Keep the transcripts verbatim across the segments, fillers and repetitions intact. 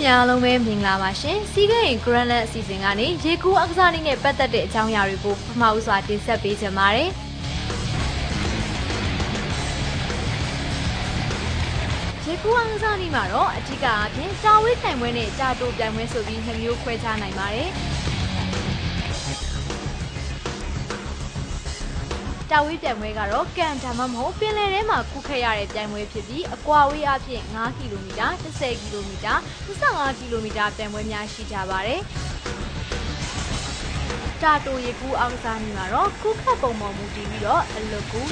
များလုံးပဲမင်္ဂလာပါရှင်စီးကရင် Grand Land အစီအစဉ်ကနေရေကူးအကစားနည်းနဲ့ပတ်သက်တဲ့အကြောင်းအရာတွေကိုပထမဦးစွာတင်ဆက်ပေးချင်ပါတယ်ရေကူးအကစားနည်းမှာတော့အထူးအားဖြင့်တာဝေးတိုင်ပွဲနဲ့တာတိုပြိုင်ပွဲဆိုပြီးနှစ်မျိုးခွဲခြားနိုင်ပါတယ်တာဝေးပြိုင်ပွဲကတော့ကန်ဒါမှမဟုတ်ပင်လယ်ထဲမှာကူးခတ်ရတဲ့ပြိုင်ပွဲဖြစ်ပြီးအကွာဝေးအဖြစ်၅ကီလိုမီတာ၁၀ကီလိုမီတာ၂၅ကီလိုမီတာပြိုင်ပွဲများရှိကြပါတယ်။တာတိုရေကူးအားကစားနည်းမှာတော့ကူးခတ်ပုံပေါ်မူတည်ပြီးတော့အလွတ်ကူး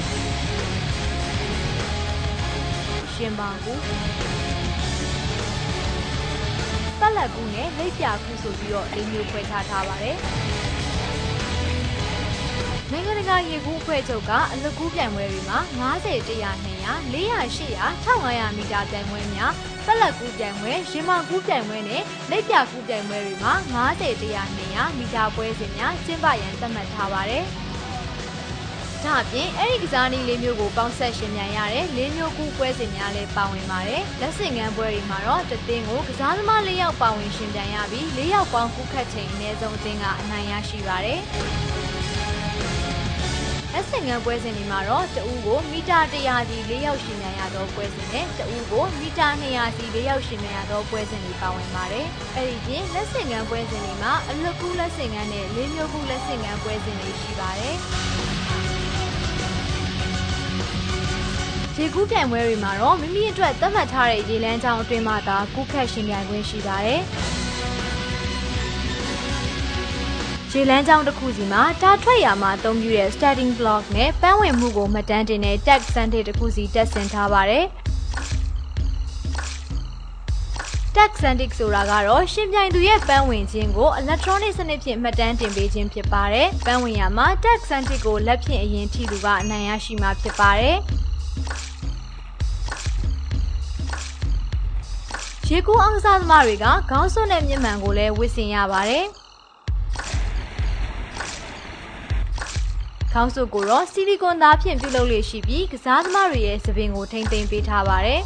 ရှင်ပေါင်ကူးပတ်လက်ကူးနဲ့လက်ပြကူးဆိုပြီးတော့၄မျိုးခွဲခြားထားပါတယ်။နိုင်ငံတကာရေကူးအဖွဲ့ချုပ်ကအလွတ်ကူးပြိုင်ပွဲတွေမှာ၅၀ ၁၀၀ ၂၀၀ ၄၀၀ ၈၀၀ ၁၅၀၀မီတာပြိုင်ပွဲများပတ်လက်ကူးပြိုင်ပွဲရင်မောင်ကူးပြိုင်ပွဲနဲ့လက်ပြကူးပြိုင်ပွဲတွေမှာ၅၀ ၁၀၀ ၂၀၀မီတာပွဲစဉ်များကျင်းပရန်သတ်မှတ်ထားပါတယ်။ဒါအပြင်အဲ့ဒီကစားနည်းလေးမျိုးကိုပေါင်းဆက်ရှင်မြန်ရတဲ့၄မျိုးကူးပွဲစဉ်များလည်းပါဝင်ပါတယ်။လက်ဆင့်ကမ်းပွဲတွေမှာတော့တသင်းကိုကစားသမား၄ယောက်ပါဝင်ရှင်ပြန်ရပြီး၄ယောက်ပေါင်းကူးခတ်ချိန်အနည်းဆုံးအသင်းကအနိုင်ရရှိပါတယ်။လက်ဆင့်ကမ်းပွဲစဉ်တွေမှာတော့တဦးကိုမီတာ၁၀၀စီ၄ယောက်ရှင်မြန်ရသောပွဲစဉ်နဲ့တဦးကိုမီတာ၂၀၀စီ၄ယောက်ရှင်မြန်ရသောပွဲစဉ်တွေပါဝင်ပါတယ်။အဲဒီပြင်လက်ဆင့်ကမ်းပွဲစဉ်တွေမှာအလွတ်ကူးလက်ဆင့်ကမ်းနဲ့လေးမျိုးကူးလက်ဆင့်ကမ်းပွဲစဉ်တွေရှိပါတယ်။ရေကူးပြိုင်ပွဲတွေမှာတော့မိမိအတွက်သတ်မှတ်ထားတဲ့ရေလမ်းကြောင်းအတွင်းမှာသာကူးခတ်ရှင်ပြိုင်ခွင့်ရှိပါတယ်။ရေလမ်းကြောင်းတစ်ခုစီမှာတာထွက်ရာမှာအသုံးပြုတဲ့ starting block နဲ့ပန်းဝင်မှုကိုမှတ်တမ်းတင်တဲ့ tag center တစ်ခုစီတက်ဆင်ထားပါတယ်။ tag center ဆိုတာကတော့ရှင်ပြိုင်သူရဲ့ပန်းဝင်ခြင်းကို electronic စနစ်ဖြင့်မှတ်တမ်းတင်ပေးခြင်းဖြစ်ပါတယ်။ပန်းဝင်ရာမှာ tag center ကိုလက်ဖြင့်အရင်ထိသူကအနိုင်ရရှိမှာဖြစ်ပါတယ်။ရေကူးအားကစားသမားတွေကခေါင်းစွပ်နဲ့မျက်မှန်ကိုလည်းဝတ်ဆင်ရပါတယ်။ခေါင်းစွပ်ကိုတော့ဆီလီကွန်သားဖြင့်ပြုလုပ်လေ့ရှိပြီးကစားသမားတွေရဲ့သပင်ကိုထိမ့်သိမ်းပေးထားပါတယ်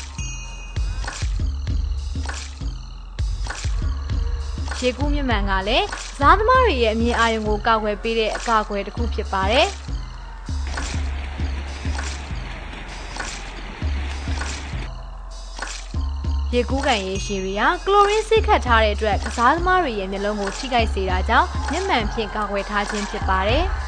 ။ရေကူးမျက်မှန်ကလည်းကစားသမားတွေရဲ့အမြင်အာရုံကိုကာကွယ်ပေးတဲ့အကာအကွယ်တစ်ခုဖြစ်ပါတယ်။ရေကူးကန်ရေရှည်တွေကကလိုရင်းစိတ်ခတ်ထားတဲ့အတွက်ကစားသမားတွေရဲ့မျက်လုံးကိုထိခိုက်စေတာကြောင့်မျက်မှန်ဖြင့်ကာကွယ်ထားခြင်းဖြစ်ပါတယ်။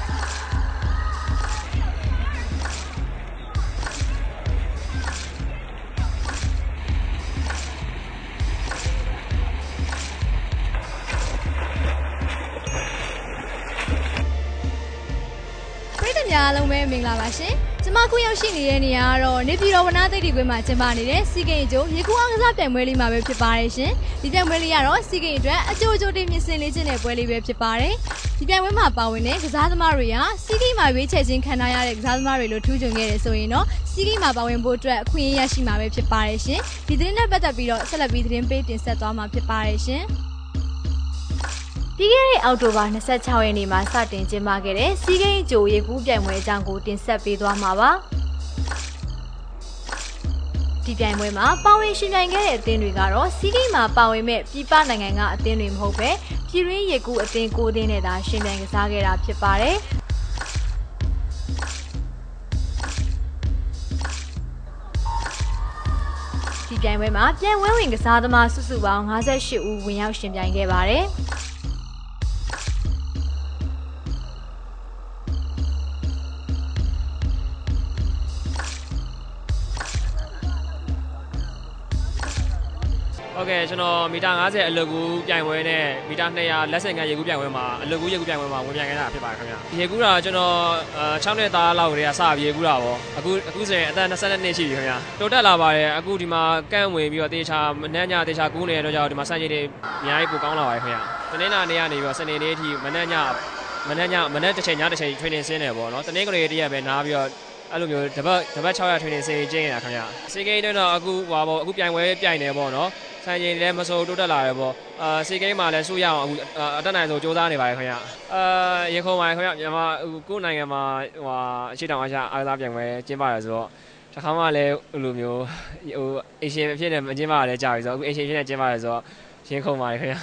အားလုံးပဲမင်္ဂလာပါရှင်။ကျမခုရောက်ရှိနေတဲ့နေရာကတော့နေပြည်တော်ဝနသိတိကွင်းမှာကျင်းပနေတဲ့စီဂိမ်းအကျိုးရေကူးအားကစားပြိုင်ပွဲလေးမှာပဲဖြစ်ပါတယ်ရှင်။ဒီပြိုင်ပွဲလေးကတော့စီဂိမ်းအတွက်အကျိုးအကျိုးတင်မြင့်စင်လေးခြင်းတဲ့ပွဲလေးပဲဖြစ်ပါတယ်။ဒီပြိုင်ပွဲမှာပါဝင်တဲ့ကစားသမားတွေကစီဂိမ်းမှာရွေးချယ်ခြင်းခံထားရတဲ့ကစားသမားတွေလို့ထူးချွန်ခဲ့တယ်ဆိုရင်တော့စီဂိမ်းမှာပါဝင်ဖို့အတွက်အခွင့်အရေးရရှိမှာပဲဖြစ်ပါတယ်ရှင်။ဒီသတင်းနဲ့ပတ်သက်ပြီးတော့ဆက်လက်ပြီးသတင်းပေးတင်ဆက်သွားမှာဖြစ်ပါတယ်ရှင်။ပြီးခဲ့တဲ့အောက်တိုဘာ၂၆ရက်နေ့မှာစတင်ကျင်းပခဲ့တဲ့စီးကိန်းအကျိုးရေကူးပြိုင်ပွဲအကြောင်းကိုတင်ဆက်ပေးသွားမှာပါဒီပြိုင်ပွဲမှာပါဝင်ရှင်ပြိုင်ခဲ့တဲ့အသင်းတွေကတော့စီးကိန်းမှာပါဝင်မဲ့ပြည်ပနိုင်ငံကအသင်းတွေမဟုတ်ပဲပြည်တွင်းရေကူးအသင်း၉အသင်းနဲ့သာရှင်ပြိုင်ကစားခဲ့တာဖြစ်ပါတယ်ဒီပြိုင်ပွဲမှာပြိုင်ပွဲဝင်ကစားသမားစုစုပေါင်း၅၈ဦးဝင်ရောက်ရှင်ပြိုင်ခဲ့ပါတယ်ဟုတ်ကဲ့ကျွန်တော်မီတာ၅၀အလွတ်ကူးပြိုင်ပွဲနဲ့မီတာ၂၀၀လက်ဆင့်ကမ်းရေကူးပြိုင်ပွဲမှာအလွတ်ကူးရေကူးပြိုင်ပွဲမှာဝင်ပြိုင်ခဲ့တာဖြစ်ပါတယ်ခင်ဗျာရေကူးတာကျွန်တော်၆နှစ်သားလောက်ကတည်းကစပြီးရေကူးတာပေါ့အခုအခုဆိုရင်အသက်၂၂နှစ်ရှိပြီခင်ဗျာတိုးတက်လာပါတယ်အခုဒီမှာကန့်ဝင်ပြီးတော့တေချာမနှမ်းညတေချာကူးနေတဲ့တော့ကြောင့်ဒီမှာစံချိန်တွေအများကြီးပိုကောင်းလာပါတယ်ခင်ဗျာတနေ့နာနေ့ကနေပြီးတော့စနေနေ့အထိမနှမ်းညမနှမ်းညမနှမ်းတစ်ချိန်ညတစ်ချိန် training ဆင်းတယ်ပေါ့နော်တနေ့ကလေးတရက်ပဲနားပြီးတော့အဲ့လိုမျိုးတပတ်တပတ်၆ရာ training ဆင်းကျင်းနေတာခင်ဗျာစီကိန်းတော့အခုဟွာပေါ့အခုပြိုင်ပွဲပြိုင်နေပေါ့နော်စံချိန်လည်းမစိုးတိုးတက်လာတယ်ပေါ့အာစီကိန်းမှာလည်းสู้ရအောင်အခုအတက်နိုင်ဆုံးစူးစမ်းနေပါတယ်ခင်ဗျအာရင်ခုံပါတယ်ခင်ဗျမြန်မာအခုကိုယ်နိုင်ငံမှာဟွာအရှိတောင်အားရှအားကစားပြိုင်ပွဲကျင်းပရဆိုတော့တခါမှလည်းလိုမျိုးဟိုအရှင်ဖြစ်နေမကျင်းပါလည်းကြာပြီဆိုတော့အခုအရှင်ဖြစ်နေကျင်းပါတယ်ဆိုတော့ရှင်းခုံပါတယ်ခင်ဗျာ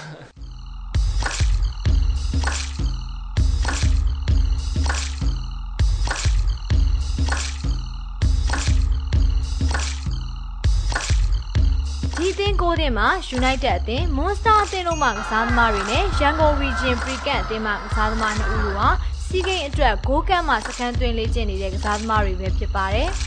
ဒီသင်းကိုသင်းမှာ United အသင်း Monster အသင်းတို့မှကစားသမားတွေနဲ့ Yangon Region Pre-Camp အသင်းမှကစားသမားနှစ်ဦးတို့ဟာစီးကိန်းအတွက်ဂိုးကန့်မှစခန်းသွင်းလေ့ကျင့်နေတဲ့ကစားသမားတွေပဲဖြစ်ပါတယ်။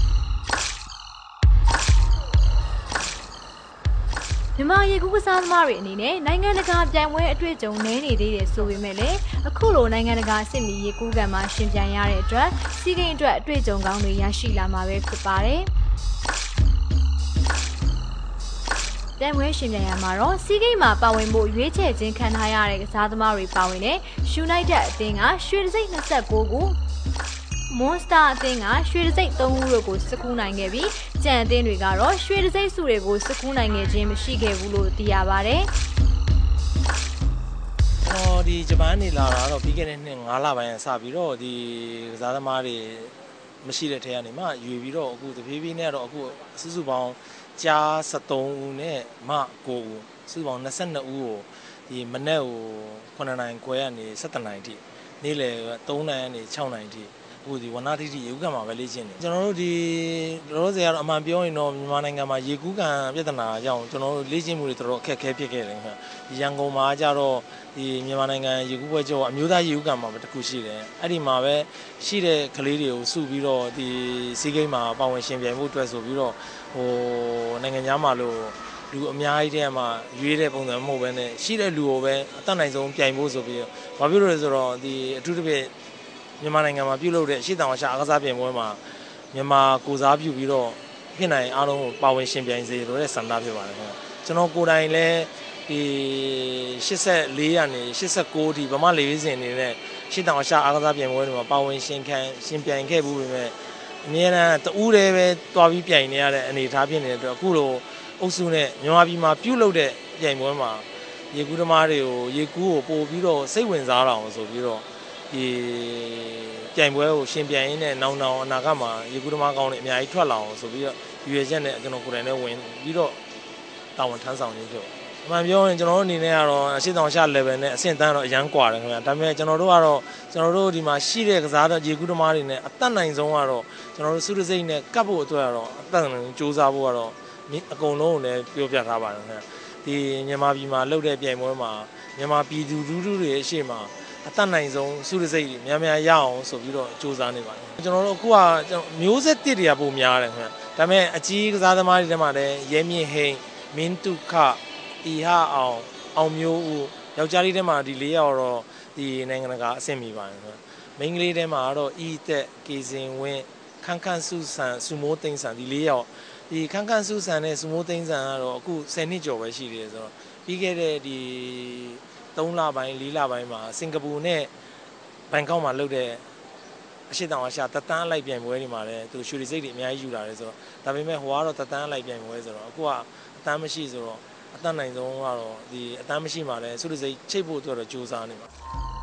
မြန်မာရေကူးကစားသမားတွေအနေနဲ့နိုင်ငံတကာပြိုင်ပွဲအတွေ့အကြုံနည်းနေသေးတယ်ဆိုပေမဲ့လည်းအခုလိုနိုင်ငံတကာအဆင့်မီရေကူးကန့်မှရှင်ပြိုင်ရတဲ့အတွက်စီးကိန်းအတွက်အတွေ့အကြုံကောင်းတွေရရှိလာမှာပဲဖြစ်ပါတယ်။ပြိုင်ပွဲရှင်ပြိုင်ရမှာတော့စီးကိန်းမှာပါဝင်ဖို့ရွေးချယ်ခြင်းခံထားရတဲ့ကစားသမားတွေပါဝင်တဲ့ United အသင်းကရွှေတံဆိပ်၂၉ခု Monster အသင်းကရွှေတံဆိပ်၃ခုတို့ကိုစကူးနိုင်ခဲ့ပြီးကြံအသင်းတွေကတော့ရွှေတံဆိပ်စုတွေကိုစကူးနိုင်ခဲ့ခြင်းမရှိခဲ့ဘူးလို့သိရပါတယ်။ကျွန်တော်ဒီဂျပန်နေလာတာတော့ပြီးခဲ့တဲ့နှစ်၅လပိုင်းကစပြီးတော့ဒီကစားသမားတွေမရှိတဲ့ထဲကနေမှရွေပြီးတော့အခုတဖြည်းဖြည်းနဲ့တော့အခုစုစုပေါင်းကြား၁၃ဦးနဲ့မ၉ဦးစုပေါင်း၂၂ဦးကိုဒီမနေ့ကို9နိုင်ခွဲကနေ၁၇နိုင်အထိနေ့လယ်၃နိုင်ကနေ၆နိုင်အထိအခုဒီဝနာတိတိရေကူးကံမှာပဲလေ့ကျင့်နေကျွန်တော်တို့ဒီလောလောဆယ်ကတော့အမှန်ပြောရင်တော့မြန်မာနိုင်ငံမှာရေကူးကံပြဿနာကြောင့်ကျွန်တော်တို့လေ့ကျင့်မှုတွေတော်တော်အခက်အခဲဖြစ်ခဲ့တယ်ခင်ဗျရန်ကုန်မှာကြတော့ဒီမြန်မာနိုင်ငံရေကူးပွဲကျော်အမျိုးသားရေကူးကံမှာပဲတစ်ခုရှိတယ်အဲ့ဒီမှာပဲရှိတဲ့ကလေးတွေကိုစုပြီးတော့ဒီစီးကိန်းမှာပါဝင်ရှင်ပြိုင်မှုအတွက်ဆိုပြီးတော့ဟိုနိုင်ငံသားမှာလို့လူအများကြီးတည်းမှာရွေးတဲ့ပုံစံမဟုတ်ဘဲနဲ့ရှိတဲ့လူကိုပဲအတတ်နိုင်ဆုံးပြိုင်ဖို့ဆိုပြီးတော့ဘာဖြစ်လို့လဲဆိုတော့ဒီအထူးသဖြင့်မြန်မာနိုင်ငံမှာပြုလုပ်တဲ့အရှိတောင်အရှာအားကစားပြိုင်ပွဲမှာမြန်မာကိုစားပြုပြီးတော့ဖြစ်နိုင်အားလုံးပါဝင်ရှင်ပြိုင်စေလို့တဲ့ဆန္ဒဖြစ်ပါတယ်ခင်ဗျကျွန်တော်ကိုယ်တိုင်လည်းဒီ၈၄ရာနေ၈၉ဒီဗမာလေဝိစင်အနေနဲ့ရှိတောင်အရှာအားကစားပြိုင်ပွဲတွေမှာပါဝင်ရှင်ခံရှင်ပြိုင်ခဲ့မှုတွေနဲ့အများအားတူးတယ်ပဲတွားပြီးပြိုင်နေရတဲ့အနေအထားဖြစ်နေတဲ့အတွက်အခုလိုအုပ်စုနဲ့မြန်မာပြည်မှာပြုလုပ်တဲ့ပြိုင်ပွဲမှာရေကူးသမားတွေကိုရေကူးကိုပို့ပြီးတော့စိတ်ဝင်စားလာအောင်ဆိုပြီးတော့ဒီပြိုင်ပွဲကိုရှင်ပြိုင်ရင်းနဲ့နောင်နောင်အနာဂတ်မှာရေကူးသမားကောင်းတွေအများကြီးထွက်လာအောင်ဆိုပြီးတော့ရွေချက်နဲ့ကျွန်တော်ကိုယ်တိုင်လည်းဝင်ပြီးတော့တာဝန်ထမ်းဆောင်ရင်းဖြစ်အမှန်ပြောရင်ကျွန်တော်တို့အနေနဲ့ကတော့အရှိတောင်ရှာ level နဲ့အဆင့်တန်းတော့အရန်ကွာတယ်ခင်ဗျာဒါပေမဲ့ကျွန်တော်တို့ကတော့ကျွန်တော်တို့ဒီမှာရှိတဲ့ကစားတဲ့ရေကူးသမားတွေနဲ့အသက်နိုင်ဆုံးကတော့ကျွန်တော်တို့စုရစိတ်နဲ့ကပ်ဖို့အတွက်ကတော့အသက်နိုင်စူးစမ်းဖို့ကတော့အကုန်လုံးကိုလည်းပြောပြထားပါတယ်ခင်ဗျာဒီမြန်မာပြည်မှာလုပ်တဲ့ပြိုင်ပွဲမှာမြန်မာပြည်သူလူထုတွေအရှိမအတတ်နိုင်ဆုံးစုရစိတ်များများရအောင်ဆိုပြီးတော့စူးစမ်းနေပါတယ်ကျွန်တော်တို့အခုကမျိုးဆက်တစ်တွေကပုံများတယ်ခင်ဗျဒါပေမဲ့အကြီးကစားသမားတွေထဲမှာလည်းရဲမြင့်ဟိန်းမင်းတုခတီဟာအောင်အောင်မျိုးဦးယောက်ျားလေးထဲမှာဒီ၄ယောက်တော့ဒီနိုင်ငံတကာအဆင့်မီပါတယ်ခင်ဗျမိန်းကလေးထဲမှာတော့ဤသက်ကေစင်ဝင်းခန်းခန်းစုဆန်စုမိုးသိန်းဆန်ဒီ၄ယောက်ဒီခန်းခန်းစုဆန်နဲ့စုမိုးသိန်းဆန်ကတော့အခု၁၀နှစ်ကျော်ပဲရှိသေးတယ်ဆိုတော့ပြီးခဲ့တဲ့ဒီ၃လပိုင်း၄လပိုင်းမှာစင်ကာပူနဲ့ဘန်ကောက်မှာလုပ်တဲ့အရှိတောင်အရှာတက်တန်းလိုက်ပြိုင်ပွဲတွေမှာလည်းသူရွှေစိတ်တွေအများကြီးယူလာတယ်ဆိုတော့ဒါပေမဲ့ဟိုကတော့တက်တန်းလိုက်ပြိုင်ပွဲဆိုတော့အခုကအတန်းမရှိဆိုတော့အတန်းနိုင်ဆုံးကတော့ဒီအတန်းမရှိမှလည်းရွှေစိတ်ချိတ်ဖို့အတွက်တော့ကြိုးစားနေပါ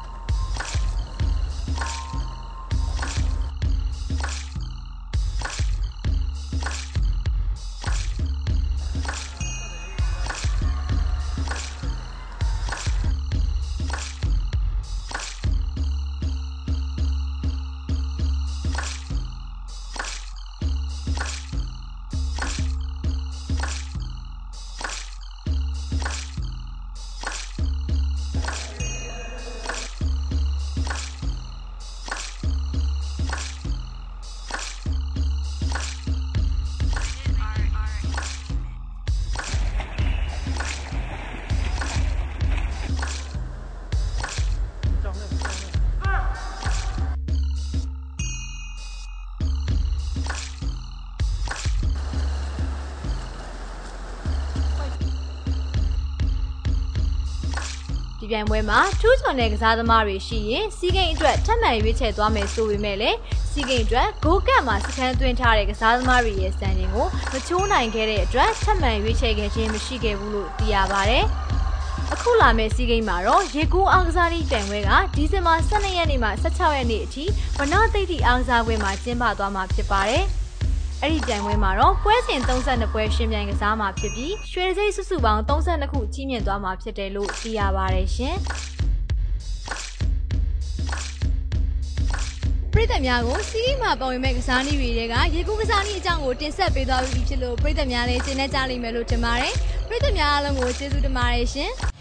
ဒီပြိုင်ပွဲမှာထူးချွန်တဲ့ကစားသမားတွေရှိရင်စီးကိန်းအတွက်ထပ်မံရွေးချယ်သွားမယ်ဆိုပေမဲ့လည်းစီးကိန်းအတွက်ဂိုးကတ်မှာစခန်းသွင်းထားတဲ့ကစားသမားတွေရဲ့စံချိန်ကိုမချိုးနိုင်ခဲ့တဲ့အတွက်ထပ်မံရွေးချယ်ခဲ့ခြင်းမရှိခဲ့ဘူးလို့သိရပါတယ်။အခုလာမယ့်စီးကိန်းမှာတော့ရေကူးအားကစားနည်းပြိုင်ပွဲကဒီဇင်ဘာ၁၂ရက်နေ့မှ၁၆ရက်နေ့အထိဝနာသိတိအားကစားပွဲမှာကျင်းပသွားမှာဖြစ်ပါတယ်။အဲ့ဒီပြိုင်ပွဲမှာတော့ပွဲစဉ်သုံးဆယ့်နှစ်ပွဲရှင်ပြိုင်ကစားမှာဖြစ်ပြီးရွှေတံဆိပ်စုစုပေါင်းသုံးဆယ့်နှစ်ခုကြီးမြင့်သွားမှာဖြစ်တယ်လို့သိရပါတယ်ရှင်ပရိသတ်များကိုစီးရီးမှာပေါ်ဝင်မဲ့ကစားနည်းတွေကရေကူးကစားနည်းအကြောင်းကိုတင်ဆက်ပေးသွားပြီဖြစ်လို့ပရိသတ်များလည်းကျေနပ်ကြလိမ့်မယ်လို့ထင်ပါတယ်ပရိသတ်များအားလုံးကိုကျေးဇူးတင်ပါတယ်ရှင်